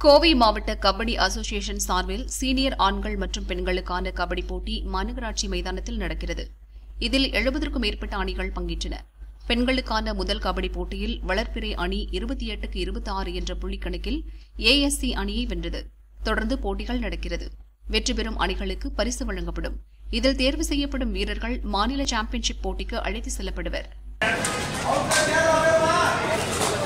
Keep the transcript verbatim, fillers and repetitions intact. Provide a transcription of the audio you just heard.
கோவை மாவட்ட கபடி அசோசியேஷன் சார்பில் சீனியர் ஆண்கள் மற்றும் பெண்களுக்கான கபடி போட்டி மாநகராட்சி மைதானத்தில் நடக்கிறது. இதில் எழுபதற்கும் மேற்பட்ட அணிகள் பங்கேற்றன. பெண்களுக்கான முதல் கபடி போட்டியில் வளர்பிறை அணி இருபத்தி எட்டுக்கு இருபத்தி ஆறு என்ற புள்ளிக்கணக்கில் ஏஎஸ்சி அணியை வென்றது. தொடர்ந்து போட்டிகள் நடக்கிறது. வெற்றி பெறும் அணிகளுக்கு பரிசு வழங்கப்படும். இதில் தேர்வு செய்யப்படும் வீரர்கள் மாநில சாம்பியன்ஷிப் போட்டிக்கு அழைத்து செல்லப்படுவர்.